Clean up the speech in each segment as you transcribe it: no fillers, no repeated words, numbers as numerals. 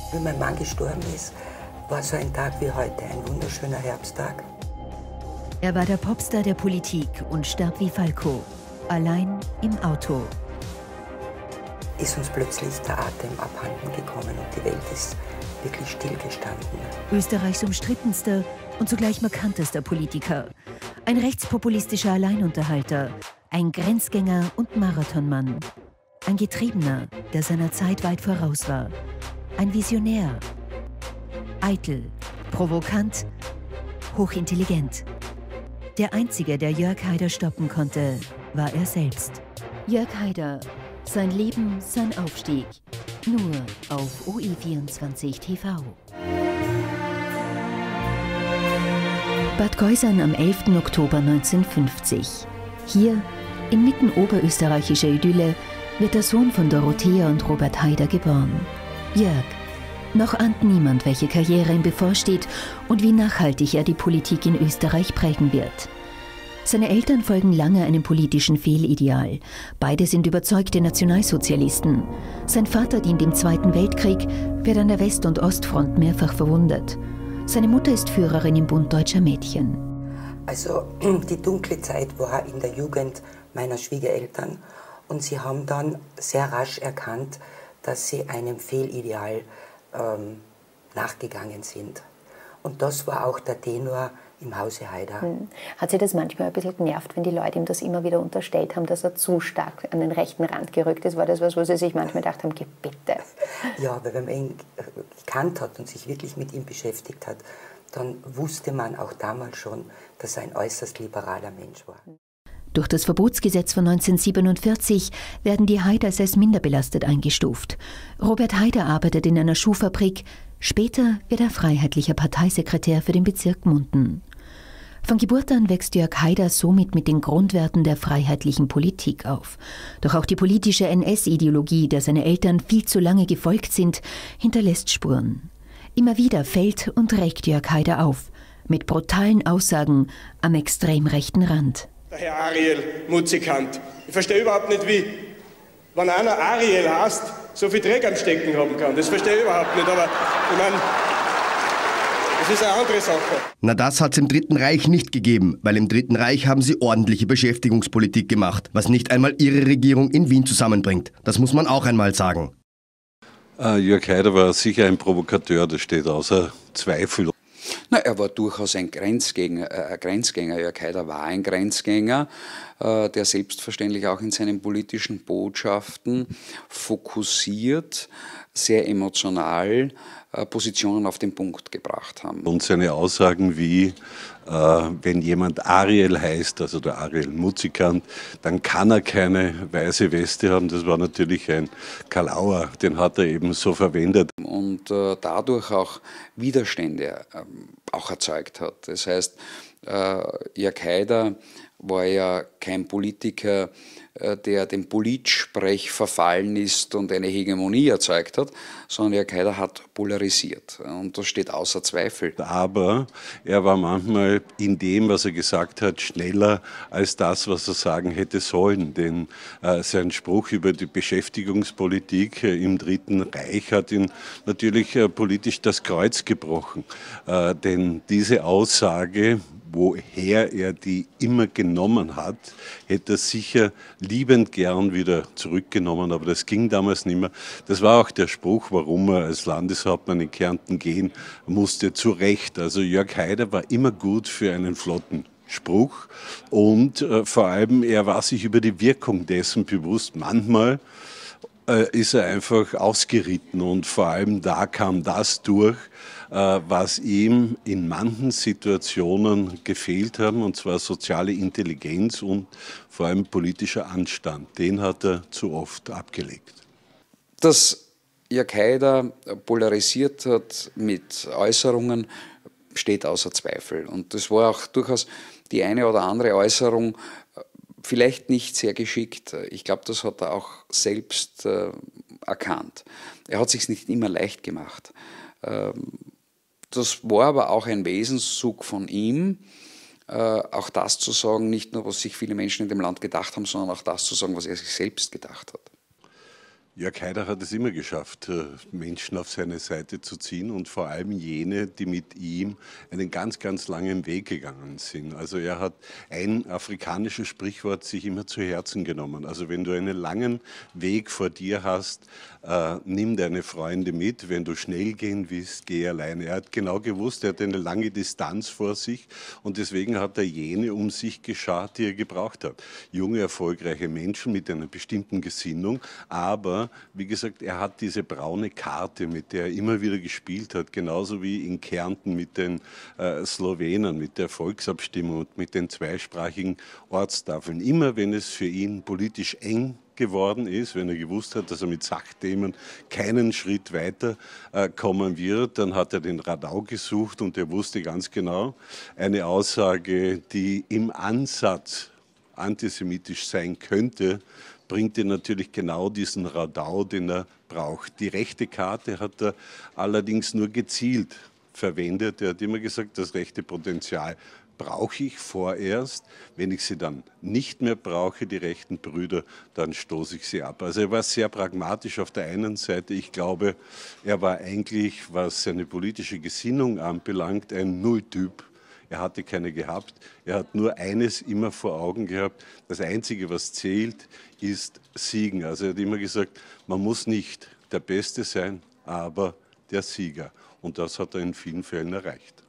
Wie mein Mann gestorben ist, war so ein Tag wie heute, ein wunderschöner Herbsttag. Er war der Popstar der Politik und starb wie Falco, allein im Auto. Ist uns plötzlich der Atem abhanden gekommen und die Welt ist wirklich stillgestanden. Österreichs umstrittenster und zugleich markantester Politiker. Ein rechtspopulistischer Alleinunterhalter, ein Grenzgänger und Marathonmann. Ein Getriebener, der seiner Zeit weit voraus war. Ein Visionär. Eitel, provokant, hochintelligent. Der Einzige, der Jörg Haider stoppen konnte, war er selbst. Jörg Haider, sein Leben, sein Aufstieg. Nur auf OE24 TV. Bad Geusern am 11. Oktober 1950. Hier, inmitten oberösterreichischer Idylle, wird der Sohn von Dorothea und Robert Haider geboren. Jörg. Noch ahnt niemand, welche Karriere ihm bevorsteht und wie nachhaltig er die Politik in Österreich prägen wird. Seine Eltern folgen lange einem politischen Fehlideal. Beide sind überzeugte Nationalsozialisten. Sein Vater dient im Zweiten Weltkrieg, wird an der West- und Ostfront mehrfach verwundet. Seine Mutter ist Führerin im Bund Deutscher Mädchen. Also die dunkle Zeit war in der Jugend meiner Schwiegereltern und sie haben dann sehr rasch erkannt, dass sie einem Fehlideal nachgegangen sind. Und das war auch der Tenor im Hause Haider. Hat Sie das manchmal ein bisschen genervt, wenn die Leute ihm das immer wieder unterstellt haben, dass er zu stark an den rechten Rand gerückt ist? War das was, wo Sie sich manchmal gedacht haben, bitte? Ja, weil wenn man ihn gekannt hat und sich wirklich mit ihm beschäftigt hat, dann wusste man auch damals schon, dass er ein äußerst liberaler Mensch war. Durch das Verbotsgesetz von 1947 werden die Haiders als minderbelastet eingestuft. Robert Haider arbeitet in einer Schuhfabrik. Später wird er freiheitlicher Parteisekretär für den Bezirk Munden. Von Geburt an wächst Jörg Haider somit mit den Grundwerten der freiheitlichen Politik auf. Doch auch die politische NS-Ideologie, der seine Eltern viel zu lange gefolgt sind, hinterlässt Spuren. Immer wieder fällt und regt Jörg Haider auf, mit brutalen Aussagen am extrem rechten Rand. Der Herr Ariel Muzikant. Ich verstehe überhaupt nicht, wie, wenn einer Ariel heißt, so viel Dreck am Stecken haben kann. Das verstehe ich überhaupt nicht, aber ich meine, das ist eine andere Sache. Na, das hat's im Dritten Reich nicht gegeben, weil im Dritten Reich haben sie ordentliche Beschäftigungspolitik gemacht, was nicht einmal ihre Regierung in Wien zusammenbringt. Das muss man auch einmal sagen. Jörg Haider war sicher ein Provokateur, das steht außer Zweifel. Na, er war durchaus ein Grenzgänger. Jörg Haider war ein Grenzgänger, der selbstverständlich auch in seinen politischen Botschaften fokussiert, sehr emotional Positionen auf den Punkt gebracht haben. Und seine Aussagen wie, wenn jemand Ariel heißt, also der Ariel Muzikant, dann kann er keine weiße Weste haben. Das war natürlich ein Kalauer, den hat er eben so verwendet. Und dadurch auch Widerstände auch erzeugt hat. Das heißt, Jörg Haider war ja kein Politiker, der dem Politsprech verfallen ist und eine Hegemonie erzeugt hat, sondern Jörg Haider hat polarisiert. Und das steht außer Zweifel. Aber er war manchmal in dem, was er gesagt hat, schneller als das, was er sagen hätte sollen. Denn sein Spruch über die Beschäftigungspolitik im Dritten Reich hat ihn natürlich politisch das Kreuz gebrochen. Denn diese Aussage, woher er die immer genommen hat, hätte er sicher liebend gern wieder zurückgenommen, aber das ging damals nicht mehr. Das war auch der Spruch, warum er als Landeshauptmann in Kärnten gehen musste, zu Recht. Also Jörg Haider war immer gut für einen flotten Spruch und vor allem, er war sich über die Wirkung dessen bewusst. Manchmal ist er einfach ausgeritten und vor allem da kam das durch, was ihm in manchen Situationen gefehlt haben, und zwar soziale Intelligenz und vor allem politischer Anstand. Den hat er zu oft abgelegt. Dass Jörg Haider polarisiert hat mit Äußerungen, steht außer Zweifel. Und das war auch durchaus die eine oder andere Äußerung, vielleicht nicht sehr geschickt. Ich glaube, das hat er auch selbst erkannt. Er hat es sich nicht immer leicht gemacht. Das war aber auch ein Wesenszug von ihm, auch das zu sagen, nicht nur, was sich viele Menschen in dem Land gedacht haben, sondern auch das zu sagen, was er sich selbst gedacht hat. Jörg Haider hat es immer geschafft, Menschen auf seine Seite zu ziehen und vor allem jene, die mit ihm einen ganz, ganz langen Weg gegangen sind. Also er hat ein afrikanisches Sprichwort sich immer zu Herzen genommen. Also wenn du einen langen Weg vor dir hast, nimm deine Freunde mit. Wenn du schnell gehen willst, geh alleine. Er hat genau gewusst, er hat eine lange Distanz vor sich und deswegen hat er jene um sich geschart, die er gebraucht hat. Junge, erfolgreiche Menschen mit einer bestimmten Gesinnung, aber wie gesagt, er hat diese braune Karte, mit der er immer wieder gespielt hat, genauso wie in Kärnten mit den Slowenen, mit der Volksabstimmung und mit den zweisprachigen Ortstafeln. Immer wenn es für ihn politisch eng geworden ist, wenn er gewusst hat, dass er mit Sachthemen keinen Schritt weiter kommen wird, dann hat er den Radau gesucht und er wusste ganz genau, eine Aussage, die im Ansatz antisemitisch sein könnte, bringt er natürlich genau diesen Radau, den er braucht. Die rechte Karte hat er allerdings nur gezielt verwendet. Er hat immer gesagt, das rechte Potenzial brauche ich vorerst. Wenn ich sie dann nicht mehr brauche, die rechten Brüder, dann stoße ich sie ab. Also er war sehr pragmatisch auf der einen Seite. Ich glaube, er war eigentlich, was seine politische Gesinnung anbelangt, ein Nulltyp. Er hatte keine gehabt. Er hat nur eines immer vor Augen gehabt. Das Einzige, was zählt, ist Siegen. Also er hat immer gesagt, man muss nicht der Beste sein, aber der Sieger. Und das hat er in vielen Fällen erreicht.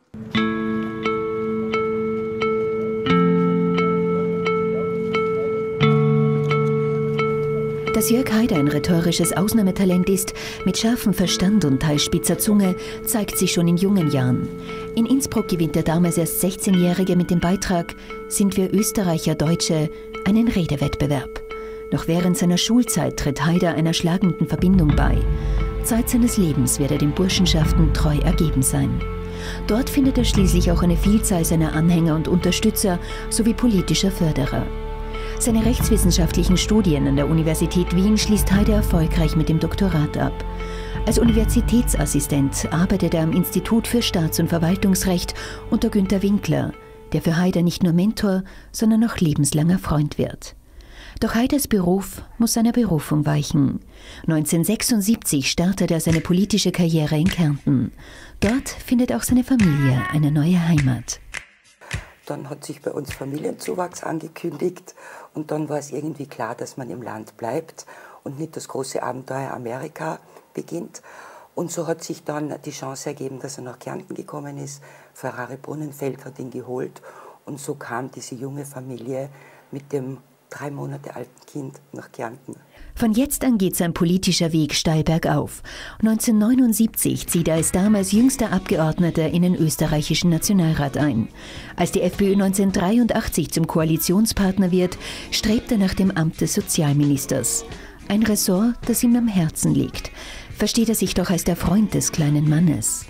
Dass Jörg Haider ein rhetorisches Ausnahmetalent ist, mit scharfem Verstand und teils spitzer Zunge, zeigt sich schon in jungen Jahren. In Innsbruck gewinnt der damals erst 16-Jährige mit dem Beitrag »Sind wir Österreicher Deutsche?« einen Redewettbewerb. Noch während seiner Schulzeit tritt Haider einer schlagenden Verbindung bei. Zeit seines Lebens wird er den Burschenschaften treu ergeben sein. Dort findet er schließlich auch eine Vielzahl seiner Anhänger und Unterstützer sowie politischer Förderer. Seine rechtswissenschaftlichen Studien an der Universität Wien schließt Haider erfolgreich mit dem Doktorat ab. Als Universitätsassistent arbeitet er am Institut für Staats- und Verwaltungsrecht unter Günter Winkler, der für Haider nicht nur Mentor, sondern auch lebenslanger Freund wird. Doch Haiders Beruf muss seiner Berufung weichen. 1976 startet er seine politische Karriere in Kärnten. Dort findet auch seine Familie eine neue Heimat. Dann hat sich bei uns Familienzuwachs angekündigt und dann war es irgendwie klar, dass man im Land bleibt und nicht das große Abenteuer Amerika beginnt. Und so hat sich dann die Chance ergeben, dass er nach Kärnten gekommen ist. Ferrari Brunnenfeld hat ihn geholt und so kam diese junge Familie mit dem 3 Monate alten Kind nach Kärnten. Von jetzt an geht sein politischer Weg steil bergauf. 1979 zieht er als damals jüngster Abgeordneter in den österreichischen Nationalrat ein. Als die FPÖ 1983 zum Koalitionspartner wird, strebt er nach dem Amt des Sozialministers. Ein Ressort, das ihm am Herzen liegt. Versteht er sich doch als der Freund des kleinen Mannes.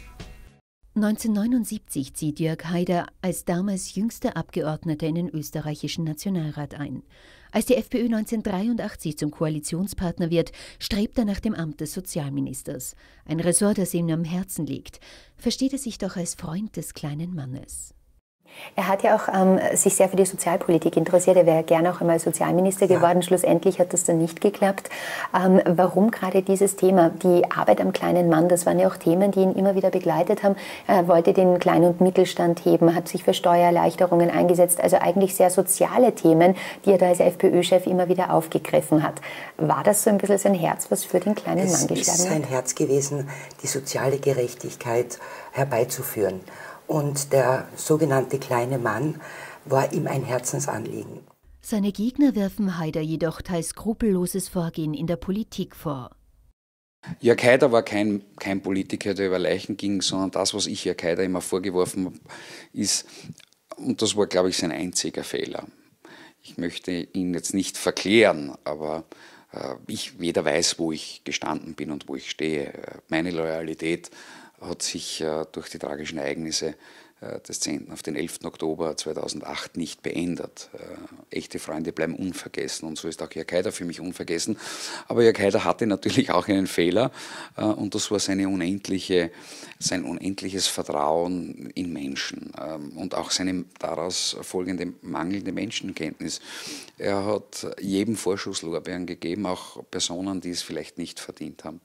1979 zieht Jörg Haider als damals jüngster Abgeordneter in den österreichischen Nationalrat ein. Als die FPÖ 1983 zum Koalitionspartner wird, strebt er nach dem Amt des Sozialministers. Ein Ressort, das ihm am Herzen liegt. Versteht er sich doch als Freund des kleinen Mannes. Er hat ja auch sich sehr für die Sozialpolitik interessiert. Er wäre gerne auch einmal Sozialminister geworden. Schlussendlich hat das dann nicht geklappt. Warum gerade dieses Thema, die Arbeit am kleinen Mann, das waren ja auch Themen, die ihn immer wieder begleitet haben. Er wollte den Klein- und Mittelstand heben, hat sich für Steuererleichterungen eingesetzt. Also eigentlich sehr soziale Themen, die er da als FPÖ-Chef immer wieder aufgegriffen hat. War das so ein bisschen sein Herz, was für den kleinen Mann geschlagen hat? Es ist sein Herz gewesen, die soziale Gerechtigkeit herbeizuführen. Und der sogenannte kleine Mann war ihm ein Herzensanliegen. Seine Gegner werfen Haider jedoch teils skrupelloses Vorgehen in der Politik vor. Jörg Haider war kein Politiker, der über Leichen ging, sondern das, was ich Jörg Haider immer vorgeworfen habe, ist, und das war, glaube ich, sein einziger Fehler. Ich möchte ihn jetzt nicht verklären, aber ich weder weiß, wo ich gestanden bin und wo ich stehe. Meine Loyalität hat sich durch die tragischen Ereignisse des 10. auf den 11. Oktober 2008 nicht beendet. Echte Freunde bleiben unvergessen und so ist auch Jörg Haider für mich unvergessen. Aber Jörg Haider hatte natürlich auch einen Fehler und das war sein unendliches Vertrauen in Menschen und auch seine daraus folgende mangelnde Menschenkenntnis. Er hat jedem Vorschusslorbeeren gegeben, auch Personen, die es vielleicht nicht verdient haben.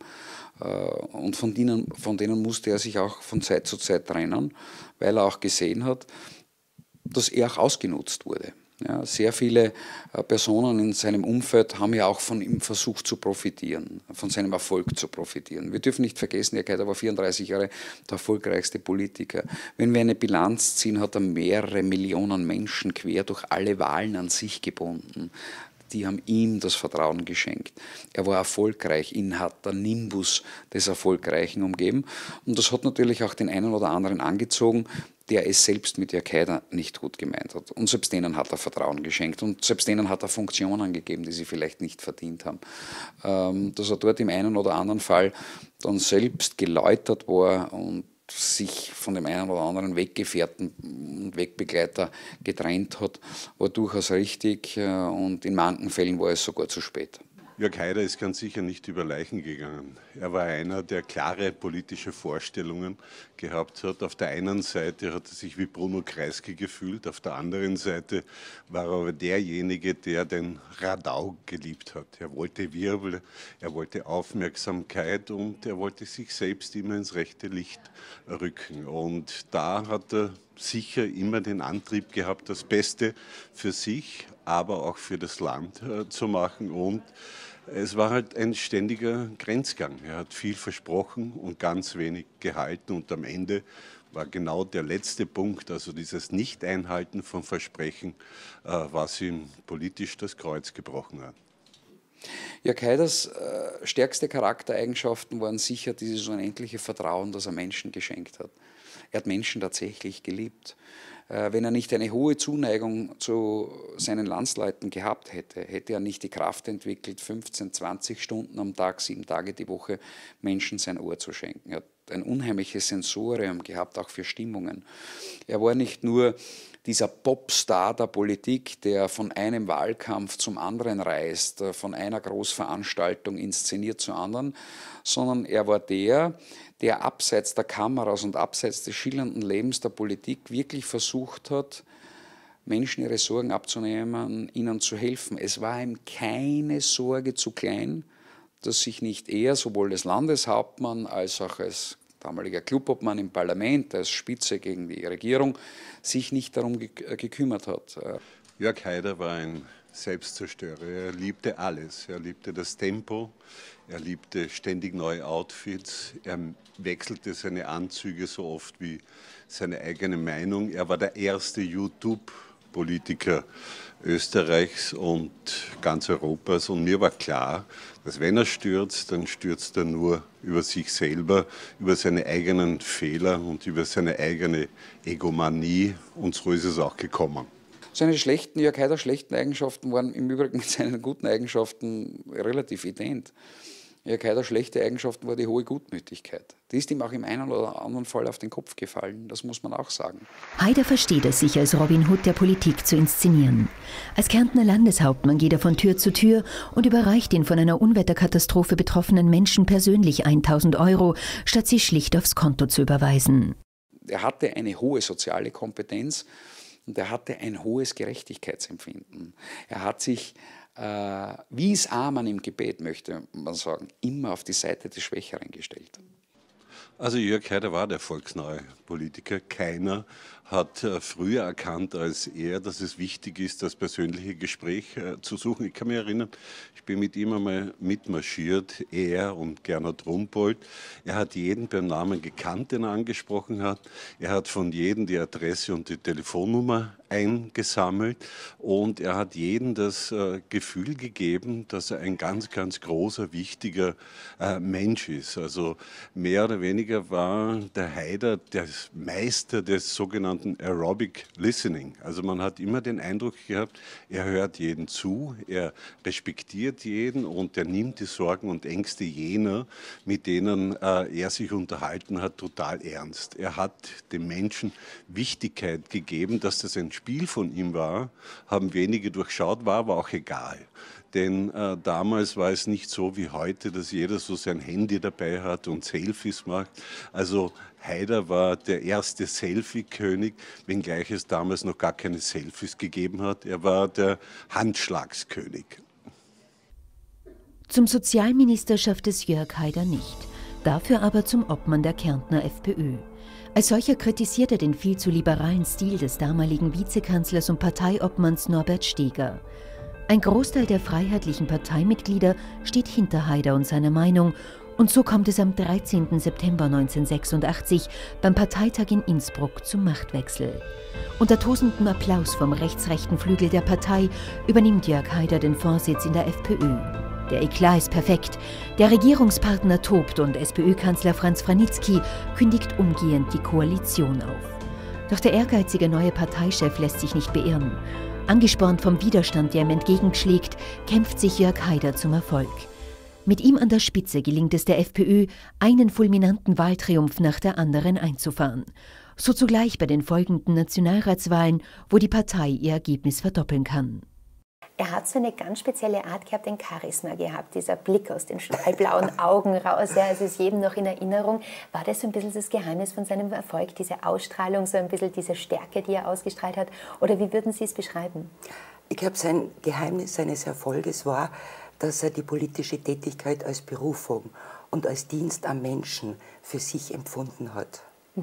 Und von denen musste er sich auch von Zeit zu Zeit trennen, weil er auch gesehen hat, dass er auch ausgenutzt wurde. Ja, sehr viele Personen in seinem Umfeld haben ja auch von ihm versucht zu profitieren, von seinem Erfolg zu profitieren. Wir dürfen nicht vergessen, Jörg Haider war 34 Jahre der erfolgreichste Politiker. Wenn wir eine Bilanz ziehen, hat er mehrere Millionen Menschen quer durch alle Wahlen an sich gebunden. Die haben ihm das Vertrauen geschenkt. Er war erfolgreich, ihn hat der Nimbus des Erfolgreichen umgeben. Und das hat natürlich auch den einen oder anderen angezogen, der es selbst mit Jörg Haider nicht gut gemeint hat. Und selbst denen hat er Vertrauen geschenkt. Und selbst denen hat er Funktionen gegeben, die sie vielleicht nicht verdient haben. Dass er dort im einen oder anderen Fall dann selbst geläutert war und sich von dem einen oder anderen Weggefährten und Wegbegleiter getrennt hat, war durchaus richtig und in manchen Fällen war es sogar zu spät. Jörg Haider ist ganz sicher nicht über Leichen gegangen. Er war einer, der klare politische Vorstellungen gehabt hat. Auf der einen Seite hat er sich wie Bruno Kreisky gefühlt, auf der anderen Seite war er aber derjenige, der den Radau geliebt hat. Er wollte Wirbel, er wollte Aufmerksamkeit und er wollte sich selbst immer ins rechte Licht rücken. Und da hat er sicher immer den Antrieb gehabt, das Beste für sich, aber auch für das Land zu machen. Und es war halt ein ständiger Grenzgang. Er hat viel versprochen und ganz wenig gehalten. Und am Ende war genau der letzte Punkt, also dieses Nicht-Einhalten von Versprechen, was ihm politisch das Kreuz gebrochen hat. Jörg Haiders stärkste Charaktereigenschaften waren sicher dieses unendliche Vertrauen, das er Menschen geschenkt hat. Er hat Menschen tatsächlich geliebt. Wenn er nicht eine hohe Zuneigung zu seinen Landsleuten gehabt hätte, hätte er nicht die Kraft entwickelt, 15, 20 Stunden am Tag, 7 Tage die Woche Menschen sein Ohr zu schenken. Er hat ein unheimliches Sensorium gehabt, auch für Stimmungen. Er war nicht nur dieser Popstar der Politik, der von einem Wahlkampf zum anderen reist, von einer Großveranstaltung inszeniert zur anderen, sondern er war der abseits der Kameras und abseits des schillernden Lebens der Politik wirklich versucht hat, Menschen ihre Sorgen abzunehmen, ihnen zu helfen. Es war ihm keine Sorge zu klein, dass sich nicht er, sowohl als Landeshauptmann als auch als damaliger Clubobmann im Parlament, als Spitze gegen die Regierung, sich nicht darum gekümmert hat. Jörg Haider war ein Selbstzerstörer. Er liebte alles. Er liebte das Tempo, er liebte ständig neue Outfits, er wechselte seine Anzüge so oft wie seine eigene Meinung. Er war der erste YouTube-Politiker Österreichs und ganz Europas. Und mir war klar, dass wenn er stürzt, dann stürzt er nur über sich selber, über seine eigenen Fehler und über seine eigene Egomanie. Und so ist es auch gekommen. Seine Jörg Haider schlechten Eigenschaften waren im Übrigen mit seinen guten Eigenschaften relativ ident. Jörg Haider schlechte Eigenschaften war die hohe Gutmütigkeit. Die ist ihm auch im einen oder anderen Fall auf den Kopf gefallen, das muss man auch sagen. Haider versteht es, sich als Robin Hood der Politik zu inszenieren. Als Kärntner Landeshauptmann geht er von Tür zu Tür und überreicht den von einer Unwetterkatastrophe betroffenen Menschen persönlich 1.000 €, statt sie schlicht aufs Konto zu überweisen. Er hatte eine hohe soziale Kompetenz und er hatte ein hohes Gerechtigkeitsempfinden. Er hat sich, wie es Amann im Gebet, möchte man sagen, immer auf die Seite des Schwächeren gestellt. Also Jörg Haider war der volksnahe Politiker. Keiner hat früher erkannt als er, dass es wichtig ist, das persönliche Gespräch zu suchen. Ich kann mich erinnern, ich bin mit ihm einmal mitmarschiert, er und Gernot Rumpold. Er hat jeden beim Namen gekannt, den er angesprochen hat. Er hat von jedem die Adresse und die Telefonnummer eingesammelt und er hat jedem das Gefühl gegeben, dass er ein ganz, ganz großer, wichtiger Mensch ist. Also mehr oder weniger war der Haider der Meister des sogenannten Aerobic Listening. Also man hat immer den Eindruck gehabt, er hört jeden zu, er respektiert jeden und er nimmt die Sorgen und Ängste jener, mit denen er sich unterhalten hat, total ernst. Er hat den Menschen Wichtigkeit gegeben, dass das ein Spiel von ihm war, haben wenige durchschaut, war aber auch egal. Denn damals war es nicht so wie heute, dass jeder so sein Handy dabei hat und Selfies macht. Also Haider war der erste Selfie-König, wenngleich es damals noch gar keine Selfies gegeben hat. Er war der Handschlagskönig. Zum Sozialminister schafft es Jörg Haider nicht, dafür aber zum Obmann der Kärntner FPÖ. Als solcher kritisiert er den viel zu liberalen Stil des damaligen Vizekanzlers und Parteiobmanns Norbert Steger. Ein Großteil der freiheitlichen Parteimitglieder steht hinter Haider und seiner Meinung, und so kommt es am 13. September 1986 beim Parteitag in Innsbruck zum Machtwechsel. Unter tosendem Applaus vom rechtsrechten Flügel der Partei übernimmt Jörg Haider den Vorsitz in der FPÖ. Der Eklat ist perfekt, der Regierungspartner tobt und SPÖ-Kanzler Franz Vranitzky kündigt umgehend die Koalition auf. Doch der ehrgeizige neue Parteichef lässt sich nicht beirren. Angespornt vom Widerstand, der ihm entgegenschlägt, kämpft sich Jörg Haider zum Erfolg. Mit ihm an der Spitze gelingt es der FPÖ, einen fulminanten Wahltriumph nach der anderen einzufahren. So zugleich bei den folgenden Nationalratswahlen, wo die Partei ihr Ergebnis verdoppeln kann. Er hat so eine ganz spezielle Art gehabt, ein Charisma gehabt, dieser Blick aus den stahlblauen Augen raus, ja, es ist jedem noch in Erinnerung. War das so ein bisschen das Geheimnis von seinem Erfolg, diese Ausstrahlung, so ein bisschen diese Stärke, die er ausgestrahlt hat? Oder wie würden Sie es beschreiben? Ich glaube, sein Geheimnis seines Erfolges war, dass er die politische Tätigkeit als Berufung und als Dienst am Menschen für sich empfunden hat.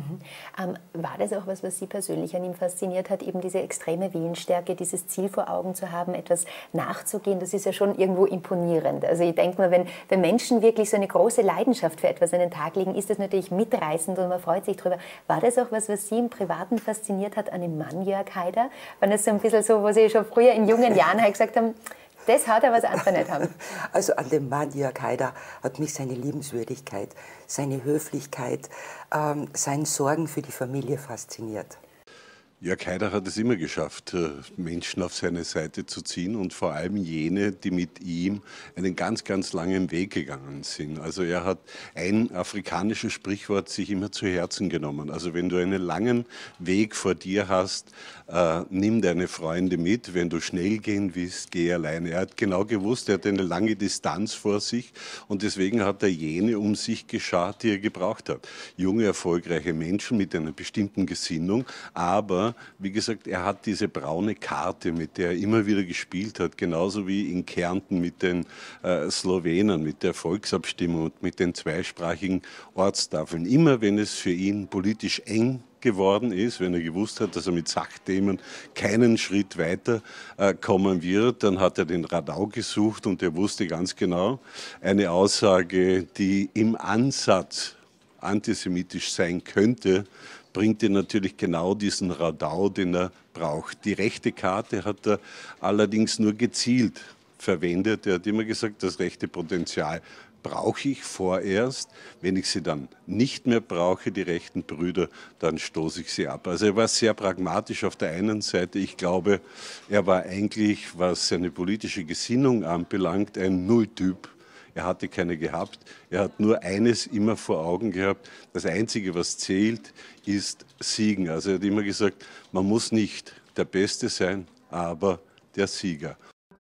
War das auch was Sie persönlich an ihm fasziniert hat, eben diese extreme Willensstärke, dieses Ziel vor Augen zu haben, etwas nachzugehen? Das ist ja schon irgendwo imponierend. Also ich denke mal, wenn Menschen wirklich so eine große Leidenschaft für etwas an den Tag legen, ist das natürlich mitreißend und man freut sich drüber. War das auch was Sie im Privaten fasziniert hat an dem Mann Jörg Haider? War das so ein bisschen so, wo Sie schon früher in jungen Jahren halt gesagt haben, das hat er, was andere nicht haben? Also an dem Mann Jörg Haider hat mich seine Liebenswürdigkeit, seine Höflichkeit, sein Sorgen für die Familie fasziniert. Jörg Haider hat es immer geschafft, Menschen auf seine Seite zu ziehen und vor allem jene, die mit ihm einen ganz, ganz langen Weg gegangen sind. Also er hat ein afrikanisches Sprichwort sich immer zu Herzen genommen. Also wenn du einen langen Weg vor dir hast, nimm deine Freunde mit. Wenn du schnell gehen willst, geh alleine. Er hat genau gewusst, er hat eine lange Distanz vor sich und deswegen hat er jene um sich geschart, die er gebraucht hat. Junge, erfolgreiche Menschen mit einer bestimmten Gesinnung, aber wie gesagt, er hat diese braune Karte, mit der er immer wieder gespielt hat, genauso wie in Kärnten mit den Slowenen, mit der Volksabstimmung und mit den zweisprachigen Ortstafeln. Immer wenn es für ihn politisch eng geworden ist, wenn er gewusst hat, dass er mit Sachthemen keinen Schritt weiter kommen wird, dann hat er den Radau gesucht und er wusste ganz genau, eine Aussage, die im Ansatz antisemitisch sein könnte, bringt er natürlich genau diesen Radau, den er braucht. Die rechte Karte hat er allerdings nur gezielt verwendet. Er hat immer gesagt, das rechte Potenzial brauche ich vorerst. Wenn ich sie dann nicht mehr brauche, die rechten Brüder, dann stoße ich sie ab. Also er war sehr pragmatisch auf der einen Seite. Ich glaube, er war eigentlich, was seine politische Gesinnung anbelangt, ein Nulltyp. Er hatte keine gehabt. Er hat nur eines immer vor Augen gehabt. Das Einzige, was zählt, ist Siegen. Also er hat immer gesagt, man muss nicht der Beste sein, aber der Sieger.